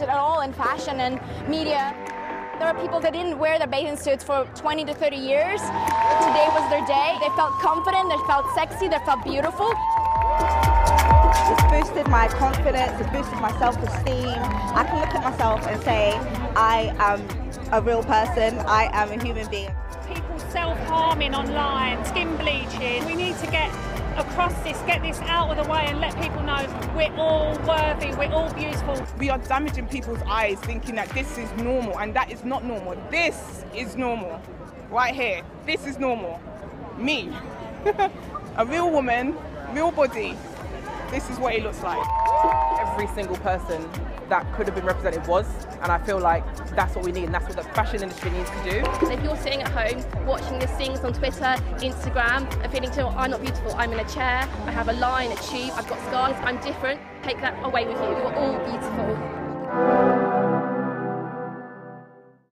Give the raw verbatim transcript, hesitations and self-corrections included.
represented at all in fashion and media. There are people that didn't wear their bathing suits for twenty to thirty years. Today was their day. They felt confident, they felt sexy, they felt beautiful. It's boosted my confidence, it's boosted my self-esteem. I can look at myself and say, I am a real person, I am a human being. People self-harming online, skin bleaching. We need to get across this, get this out of the way and let people know we're all worthy, we're all beautiful. We are damaging people's eyes thinking that this is normal, and that is not normal. This is normal. Right here. This is normal. Me. A real woman, real body. This is what it looks like. Every single person that could have been represented was, and I feel like that's what we need, and that's what the fashion industry needs to do. So if you're sitting at home watching these things on Twitter, Instagram, and feeling, to, I'm not beautiful, I'm in a chair, I have a line, a tube, I've got scars, I'm different, take that away with you. We're all beautiful.